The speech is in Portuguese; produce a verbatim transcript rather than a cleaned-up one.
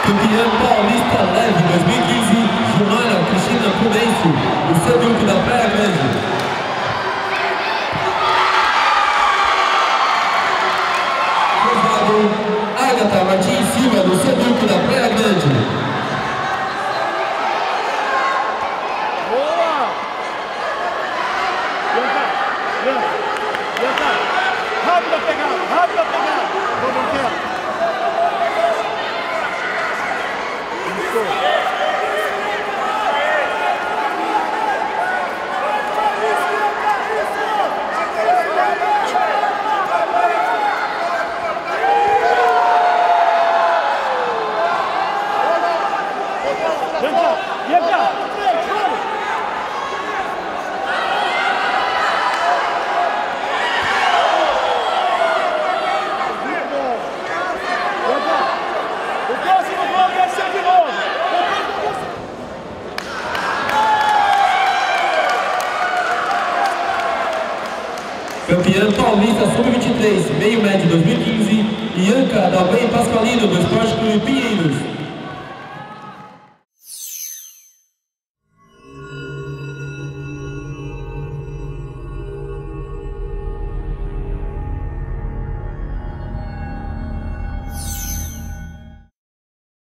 Campeã paulista leve dois mil e quinze, Gilmara Cristina Prudêncio, do Seduc da Praia Grande. Cruzado, Agatha Martins Silva, do Seduc da Praia Grande. Rápido a pegada, rápido a pegada. Vamos ver. Isso. Vem cá, vem cá. Campeã paulista sub vinte e três, meio médio dois mil e quinze, Ianca Dalben Pasqualino, do Esporte Clube Pinheiros.